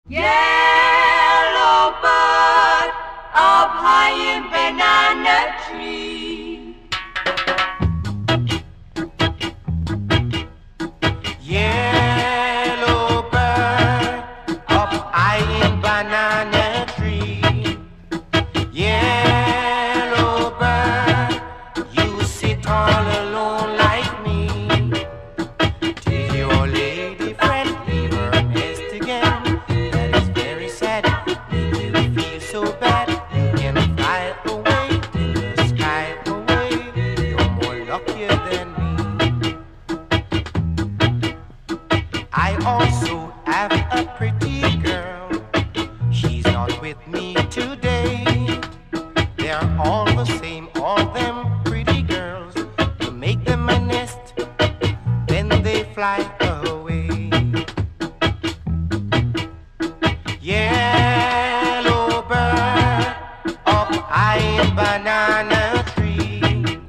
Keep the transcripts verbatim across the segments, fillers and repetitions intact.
Yellow bird up high in banana tree. Yellow bird up high in banana tree. Yellow bird, you sit all alone like me. Till your lady friend leave her nest again. That is very sad. Make you feel so bad. You can fly away in the sky away. You're more luckier than me. I also have a pretty girl. She's not with me today. They're all the same, all them pretty girls. You make them a nest, then they fly away. Yellow bird up high in banana tree.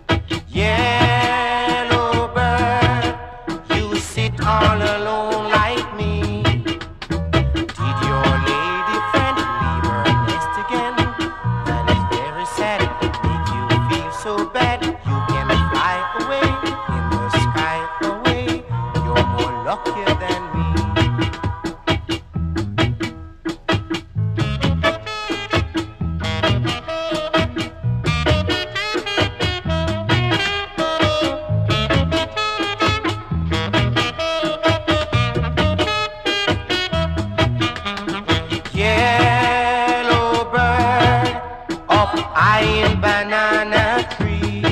Yellow bird, you sit all alone like me. Did your lady friend leave her nest again? That is very sad. Make you feel so bad. You can fly away in the sky away. You're more luckier than me. Yellow bird up high in banana tree.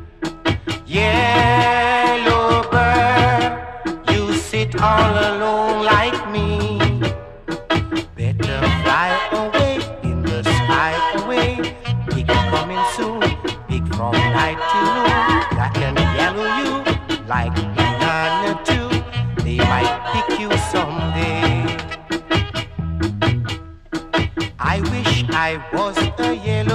Yellow bird, you sit all alone like me. Better fly away in the sky away. Pig coming soon, pig from night to noon. That can yellow you like banana too. They might pick you someday. I wish I was a yellow